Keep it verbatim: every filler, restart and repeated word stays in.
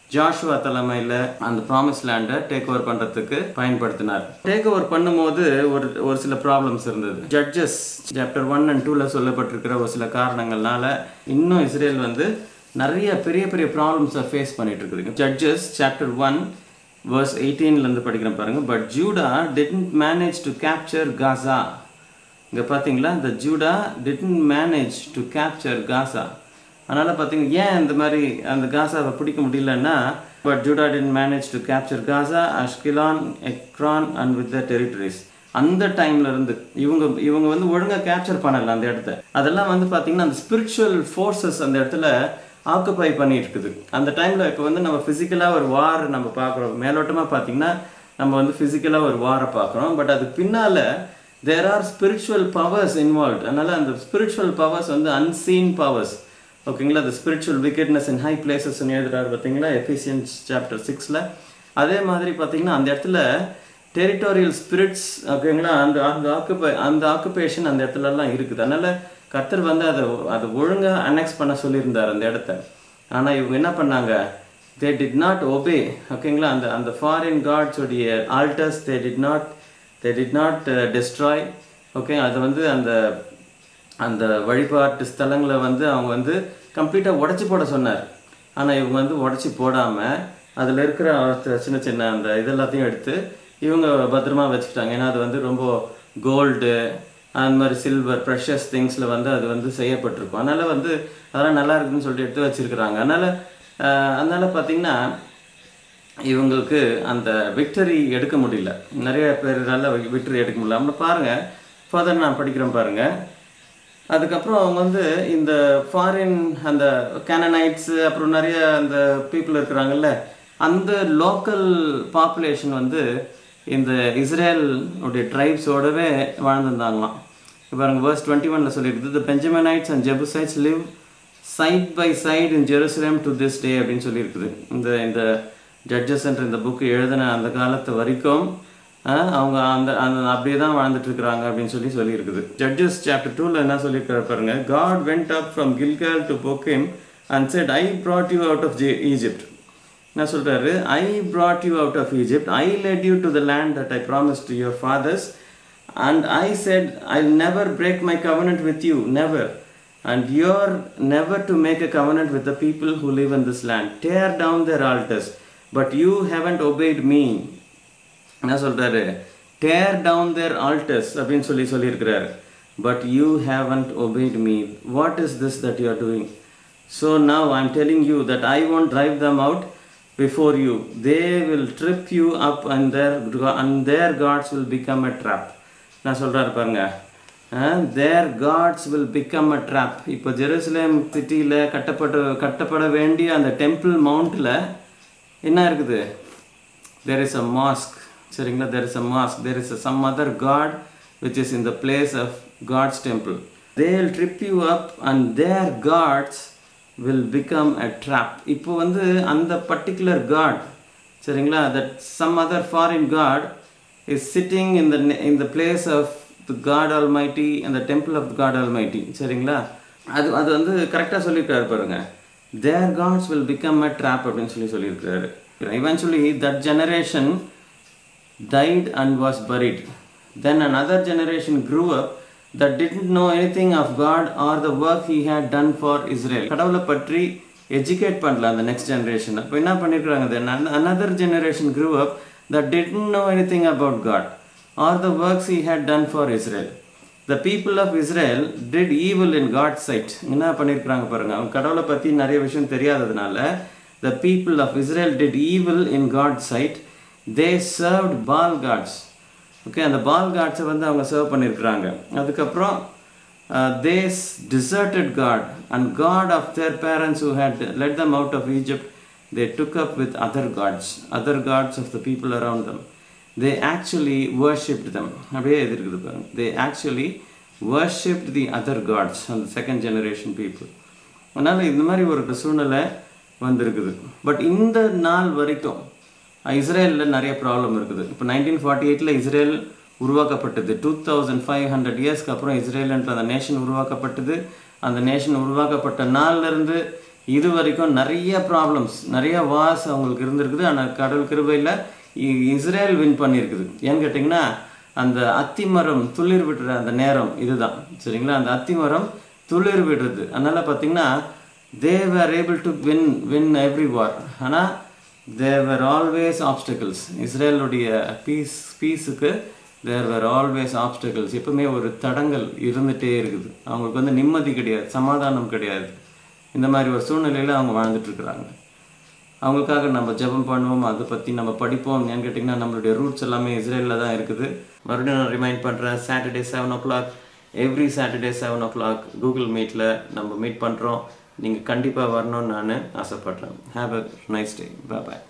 Joshua தலைமையில் அந்த promise லேண்டை டேக் ஓவர் பண்ணுறதுக்கு பயன்படுத்தினார். டேக் ஓவர் பண்ணும்போது ஒரு ஒரு சில ப்ராப்ளம்ஸ் இருந்தது. ஜட்ஜஸ் சாப்டர் ஒன் அண்ட் டூவில் சொல்லப்பட்டிருக்கிற ஒரு சில காரணங்கள்னால இன்னும் இஸ்ரேல் வந்து நிறைய பெரிய பெரிய ப்ராப்ளம்ஸை ஃபேஸ் பண்ணிட்டு இருக்குதுங்க. ஜட்ஜஸ் சாப்டர் ஒன் verse எயிட்டீன்லேருந்து படிக்கிறேன் பாருங்கள். But Judah didn't manage to capture Gaza. இங்கே பார்த்தீங்களா, இந்த Judah didn't manage to capture Gaza. அதனால் பார்த்தீங்க ஏன் இந்த மாதிரி அந்த காசாவை பிடிக்க முடியலன்னா, but Judah didn't manage to capture Gaza, Ashkelon, Ekron and with the territories. அந்த டைம்ல இருந்து இவங்க இவங்க வந்து ஒழுங்காக கேப்சர் பண்ணல அந்த இடத்த. அதெல்லாம் வந்து பார்த்தீங்கன்னா அந்த ஸ்பிரிச்சுவல் ஃபோர்ஸஸ் அந்த இடத்துல ஆக்குப்பை பண்ணிட்டு இருக்குது. அந்த டைமில் இப்போ வந்து நம்ம ஃபிசிக்கலாக ஒரு வார் நம்ம பார்க்குறோம். மேலோட்டமாக பார்த்தீங்கன்னா நம்ம வந்து ஃபிசிக்கலாக ஒரு வாரை பார்க்குறோம். பட் அது பின்னால் there are spiritual powers involve. அதனால் அந்த ஸ்பிரிச்சுவல் பவர்ஸ் வந்து அன்சீன் பவர்ஸ். ஓகேங்களா, அந்த ஸ்பிரிச்சுவல் விக்கெட்னஸ் இன் ஹை பிளேசஸ்ன்னு எழுதுறாரு பார்த்தீங்களா எஃபிசியன்ஸ் சாப்டர் சிக்ஸில். அதே மாதிரி பார்த்தீங்கன்னா அந்த இடத்துல டெரிட்டோரியல் ஸ்பிரிட்ஸ், ஓகேங்களா, அந்த அந்த ஆக்குப்பை அந்த ஆக்குபேஷன் அந்த இடத்துலலாம் இருக்குது. அதனால் கர்த்தர் வந்து அதை அதை ஒழுங்காக அனெக்ஸ் பண்ண சொல்லியிருந்தார் அந்த இடத்த. ஆனால் இவங்க என்ன பண்ணாங்க, தே டிட் நாட் ஒபே. ஓகேங்களா, அந்த அந்த ஃபாரின் காட்ஸோடைய altars they did not they did not destroy. Okay, அது வந்து அந்த அந்த வழிபாட்டு ஸ்தலங்களை வந்து அவங்க வந்து கம்ப்ளீட்டாக உடச்சி போட சொன்னார். ஆனால் இவங்க வந்து உடச்சி போடாமல் அதில் இருக்கிற சின்ன சின்ன அந்த இதெல்லாத்தையும் எடுத்து இவங்க பத்திரமா வச்சுக்கிட்டாங்க. ஏன்னா அது வந்து ரொம்ப கோல்டு அந்த மாதிரி சில்வர் ப்ரெஷஸ் திங்ஸில் வந்து அது வந்து செய்யப்பட்டிருக்கும். அதனால் வந்து அதெல்லாம் நல்லா இருக்குதுன்னு சொல்லிட்டு எடுத்து வச்சுருக்குறாங்க. அதனால் அதனால் பார்த்திங்கன்னா இவங்களுக்கு அந்த விக்டரி எடுக்க முடியல. நிறைய பேரால் விக்டரி எடுக்க முடியல. நம்ம பாருங்கள், ஃபர்தர் நான் படிக்கிறேன் பாருங்கள். அதுக்கப்புறம் அவங்க வந்து இந்த ஃபாரின் அந்த கேனனைட்ஸு அப்புறம் நிறைய அந்த பீப்புள் இருக்கிறாங்கல்ல, அந்த லோக்கல் பாப்புலேஷன் வந்து இந்த இஸ்ரேல் உடைய ட்ரைப்ஸோடவே வாழ்ந்துருந்தாங்களாம். இப்போ பாருங்க, வேர்ஸ் டுவெண்ட்டி ஒன்ல சொல்லியிருக்குது, the Benjaminites and Jebusites live side by side in Jerusalem to this day அப்படின்னு சொல்லியிருக்குது. இந்த இந்த ஜட்ஜஸ் என்ற இந்த புக்கு எழுதின அந்த காலத்து வரைக்கும் அவங்க அந்த அந்த அப்படியே தான் வாழ்ந்துட்டு இருக்கிறாங்க அப்படின்னு சொல்லி சொல்லியிருக்குது. ஜட்ஜஸ் சாப்டர் டூவில் என்ன சொல்லியிருக்காரு பாருங்க, God went up from Gilgal to Bochim and said I brought you out of Egypt. என்ன சொல்றாரு, ஐ brought you out of Egypt, I led you to the land that I promised to your fathers, and I said I'll never break my covenant with you, never, and you're never to make a covenant with the people who live in this land. Tear down their altars, but you haven't obeyed me. என்ன சொல்றாரு, tear down their altars அப்படின்னு சொல்லி சொல்லியிருக்கிறாரு. But you haven't obeyed me. What is this that you are doing? So now I'm telling you that I won't drive them out before you. They will trip you up and their and their gods will become a trap. நான் சொல்றாரு பாருங்க, their gods will become a trap. இப்போ Jerusalem சிட்டியில் கட்டப்பட்ட கட்டப்பட வேண்டிய அந்த temple மவுண்ட்டில் என்ன இருக்குது, there is a mosque. சரிங்களா, there is a mosque, there is a, some other god which is in the place of God's temple. They will trip you up and their gods will become a trap. இப்போ வந்து அந்த particular god, சரிங்களா, that some other foreign god is sitting in the in the place of the God Almighty and the temple of the God Almighty. சரிங்களா, அது அது வந்து கரெக்டாக சொல்லியிருக்காரு பாருங்க, their gods will become a trap அப்படின்னு சொல்லி சொல்லியிருக்காரு. Eventually that generation died and was buried. Then another generation grew up that didn't know anything of God or the work he had done for Israel. கடவுளை பற்றி educate பண்ணல அந்த next generation. அப்போ என்ன பண்ணியிருக்கிறாங்க, then another generation grew up that didn't know anything about God or the works he had done for Israel. The people of Israel did evil in God's sight. என்ன பண்ணியிருக்கிறாங்க பாருங்க, அவங்க கடவுளை பற்றி நிறைய விஷயம் தெரியாததுனால the people of Israel did evil in God's sight. They served Baal gods. ஓகே, அந்த பால் காட்ஸை வந்து அவங்க சர்வ் பண்ணியிருக்கிறாங்க. அதுக்கப்புறம் they deserted God and God of their parents who had led them out of Egypt. They took up with other gods, other gods of the people around them. They actually worshipped them. அப்படியே இருக்குது பாருங்க, they actually worshipped the other gods and the second generation people. அதனால் இந்த மாதிரி ஒரு சூழ்நிலை வந்திருக்குது. But இந்த நாள் வரைக்கும் இஸ்ரேலில் நிறைய ப்ராப்ளம் இருக்குது. இப்போ நைன்டீன் ஃபார்ட்டி எயிட்டில் இஸ்ரேல் உருவாக்கப்பட்டது. டூ தௌசண்ட் ஃபைவ் ஹண்ட்ரட் இயர்ஸ்க்கு அப்புறம் இஸ்ரேல்ன்ற அந்த நேஷன் உருவாக்கப்பட்டது. அந்த நேஷன் உருவாக்கப்பட்ட நாள்லேருந்து இது வரைக்கும் நிறைய ப்ராப்ளம்ஸ், நிறைய வார்ஸ் அவங்களுக்கு இருந்திருக்குது. ஆனால் கடவுள் கிருபையில் இஸ்ரேல் வின் பண்ணியிருக்குது. ஏன்னு கேட்டிங்கன்னா அந்த அத்திமரம் துளிர் விடுற அந்த நேரம் இதுதான், சரிங்களா? அந்த அத்திமரம் துளிர் விடுறது. அதனால் பார்த்திங்கன்னா they were able to win win every war. ஆனால் there were always obstacles. இஸ்ரேலுடைய பீஸ் பீஸுக்கு there were always obstacles. எப்பவுமே ஒரு தடங்கள் இருந்துகிட்டே இருக்குது. அவங்களுக்கு வந்து நிம்மதி கிடையாது, சமாதானம் கிடையாது. இந்த மாதிரி ஒரு சூழ்நிலையில் அவங்க வாழ்ந்துட்டுருக்குறாங்க. அவங்களுக்காக நம்ம ஜெபம் பண்ணுவோம், அதை பற்றி நம்ம படிப்போம். ஏன்னு கேட்டிங்கன்னா நம்மளுடைய ரூட்ஸ் எல்லாமே இஸ்ரேலில் தான் இருக்குது. மறுபடியும் நான் ரிமைண்ட் பண்ணுறேன், Saturday seven o'clock every Saturday seven o'clock Google மீட்டில் நம்ம மீட் பண்ணுறோம். நீங்கள் கண்டிப்பாக வரணும்னு நான் ஆசைப்பட்றேன். Have a nice day. Bye bye.